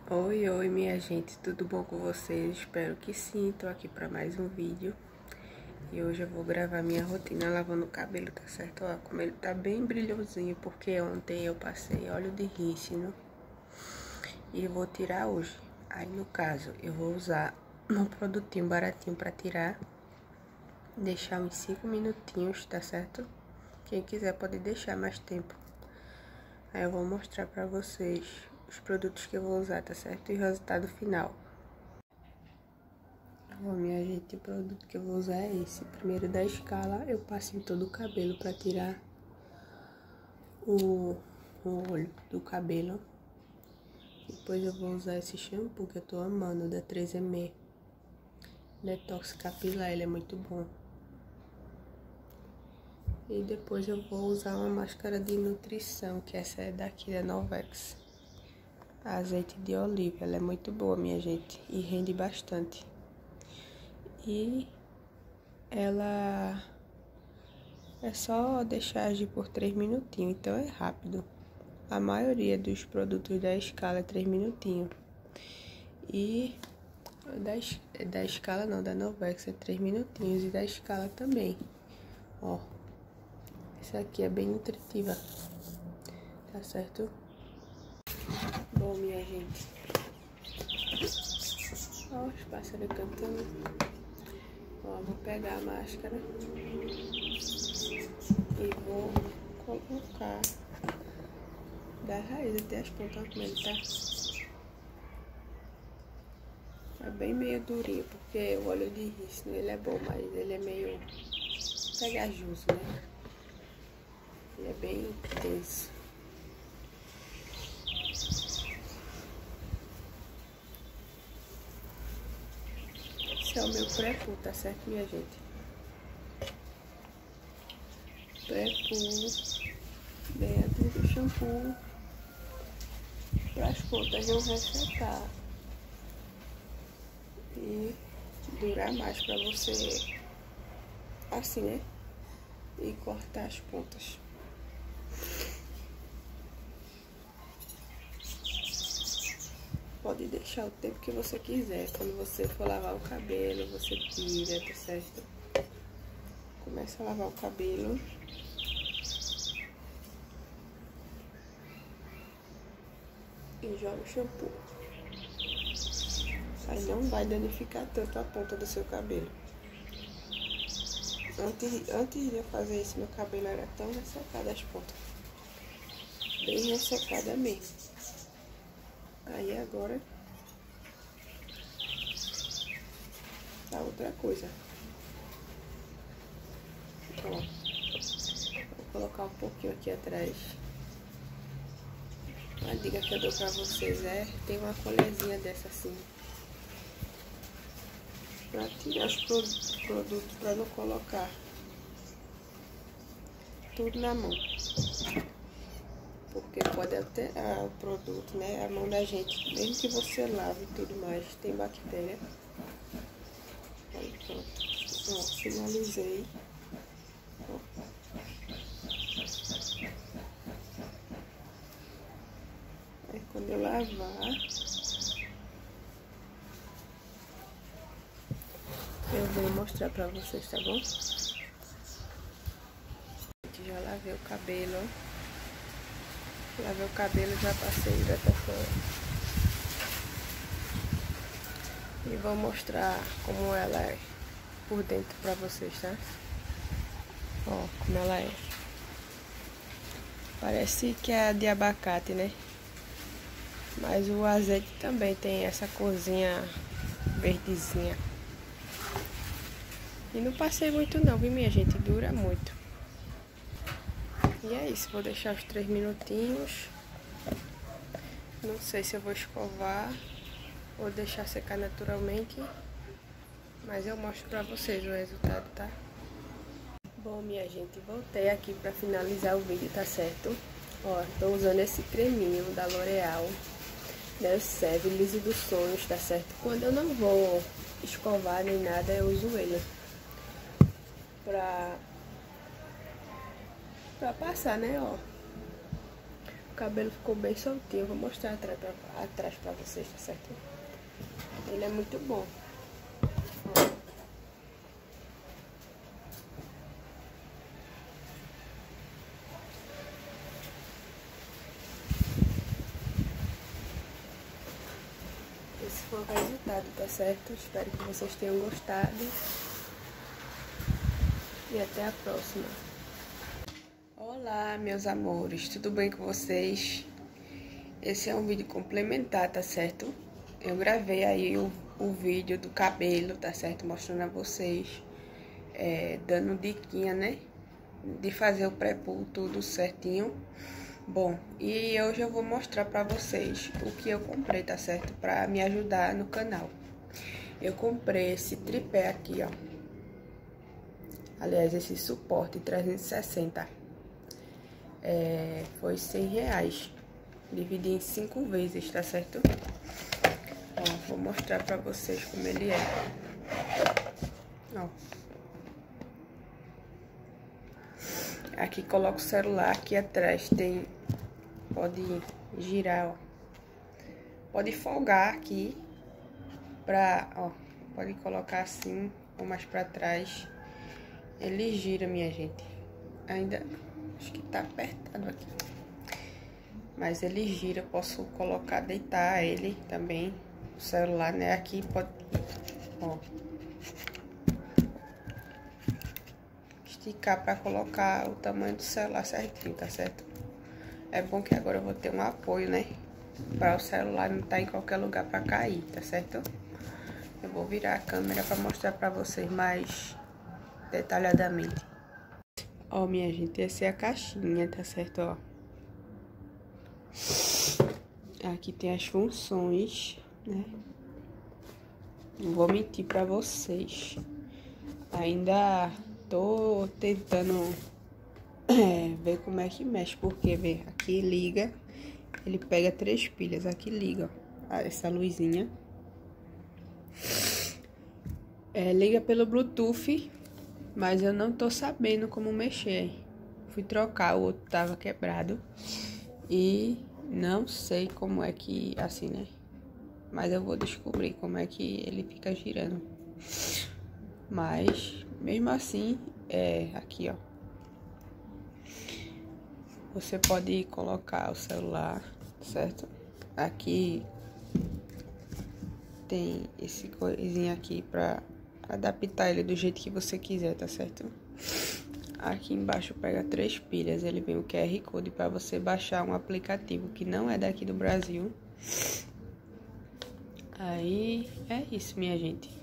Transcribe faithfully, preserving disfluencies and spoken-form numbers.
Oi, oi, minha gente, tudo bom com vocês? Espero que sim, tô aqui pra mais um vídeo. E hoje eu vou gravar minha rotina lavando o cabelo, tá certo? Ó, como ele tá bem brilhosinho, porque ontem eu passei óleo de rícino e eu vou tirar hoje. Aí, no caso, eu vou usar um produtinho baratinho pra tirar, deixar uns cinco minutinhos, tá certo? Quem quiser pode deixar mais tempo. Aí eu vou mostrar pra vocês os produtos que eu vou usar, tá certo? E o resultado final. Bom, minha gente, o produto que eu vou usar é esse. Primeiro da escala, eu passo em todo o cabelo pra tirar o, o óleo do cabelo. Depois eu vou usar esse shampoo que eu tô amando, da três M E. Detox capilar, ele é muito bom. E depois eu vou usar uma máscara de nutrição, que essa é daqui da Novex. Azeite de oliva, ela é muito boa, minha gente, e rende bastante. E ela é só deixar agir por três minutinhos, então é rápido. A maioria dos produtos da escala é três minutinhos. E da, da escala não, da Novex é três minutinhos e da escala também. Ó, essa aqui é bem nutritiva, tá certo? Bom, minha gente, ó os pássaros cantando. Ó, vou pegar a máscara e vou colocar da raiz até as pontas, como ele tá. É bem meio durinho, porque o óleo de rícino ele é bom, mas ele é meio pegajoso, né? Ele é bem intenso. Esse é o meu pré-poo, tá certo, minha gente? Pré-poo dentro do shampoo para as pontas não ressecar e durar mais para você, assim, né? E cortar as pontas. Pode deixar o tempo que você quiser. Quando você for lavar o cabelo, você tira, tá certo? Começa a lavar o cabelo. E joga o shampoo. Aí não vai danificar tanto a ponta do seu cabelo. Antes, antes de eu fazer isso, meu cabelo era tão ressecado as pontas. Bem ressecada mesmo. Aí agora tá outra coisa. Ó, vou colocar um pouquinho aqui atrás. A dica que eu dou pra vocês é ter uma colherzinha dessa assim, pra tirar os produtos, pra não colocar tudo na mão. Porque pode alterar o produto, né? A mão da gente, mesmo que você lave e tudo mais, tem bactéria. Aí pronto. Ó, finalizei. Ó. Aí quando eu lavar, eu vou mostrar pra vocês, tá bom? Já lavei o cabelo. Lavei o cabelo, já passei o hidratador. E vou mostrar como ela é por dentro pra vocês, tá? Ó, como ela é. Parece que é de abacate, né? Mas o azeite também tem essa corzinha verdezinha. E não passei muito não, viu, minha gente? Dura muito. E é isso, vou deixar os três minutinhos. Não sei se eu vou escovar ou deixar secar naturalmente, mas eu mostro pra vocês o resultado, tá? Bom, minha gente, voltei aqui pra finalizar o vídeo, tá certo? Ó, tô usando esse creminho da L'Oreal, da Elseve, Liso dos Sonhos, tá certo? Quando eu não vou escovar nem nada, eu uso ele pra... pra passar, né, ó. O cabelo ficou bem soltinho. Eu vou mostrar atrás pra, atrás pra vocês, tá certo? Ele é muito bom. Ó. Esse foi o resultado, tá certo? Espero que vocês tenham gostado. E até a próxima. Olá, meus amores, tudo bem com vocês? Esse é um vídeo complementar, tá certo? Eu gravei aí o, o vídeo do cabelo, tá certo? Mostrando a vocês, é, dando diquinha, né? De fazer o pré-pull tudo certinho. Bom, e hoje eu vou mostrar pra vocês o que eu comprei, tá certo? Pra me ajudar no canal. Eu comprei esse tripé aqui, ó. Aliás, esse suporte trezentos e sessenta. É, foi cem reais. Dividi em cinco vezes, tá certo? Ó, vou mostrar pra vocês como ele é. Ó. Aqui coloca o celular, aqui atrás tem... Pode girar, ó. Pode folgar aqui pra... Ó, pode colocar assim ou mais pra trás. Ele gira, minha gente. Ainda... Acho que tá apertado aqui. Mas ele gira, posso colocar, deitar ele também. O celular, né? Aqui pode... Ó. Esticar pra colocar o tamanho do celular certinho, tá certo? É bom que agora eu vou ter um apoio, né? Pra o celular não tá em qualquer lugar pra cair, tá certo? Eu vou virar a câmera pra mostrar pra vocês mais detalhadamente. Ó, minha gente, essa é a caixinha, tá certo? Ó. Aqui tem as funções, né? Não vou mentir pra vocês. Ainda tô tentando é, ver como é que mexe. Porque, vê, aqui liga. Ele pega três pilhas. Aqui liga, ó. Essa luzinha. É, liga pelo Bluetooth. Mas eu não tô sabendo como mexer. Fui trocar, o outro tava quebrado. E... não sei como é que, assim, né? Mas eu vou descobrir como é que ele fica girando. Mas, mesmo assim, é aqui, ó. Você pode colocar o celular, certo? Aqui tem esse coisinha aqui pra adaptar ele do jeito que você quiser, tá certo? Aqui embaixo pega três pilhas, ele vem o Q R Code para você baixar um aplicativo que não é daqui do Brasil. Aí, é isso, minha gente.